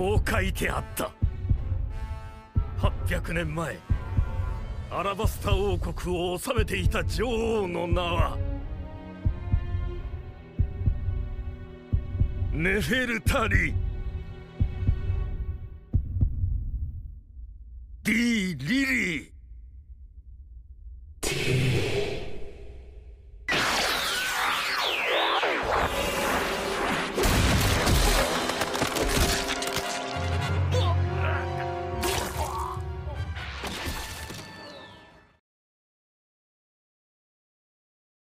こう書いてあった。800年前、アラバスタ王国を治めていた女王の名はネフェルタリ・ディ・リリー。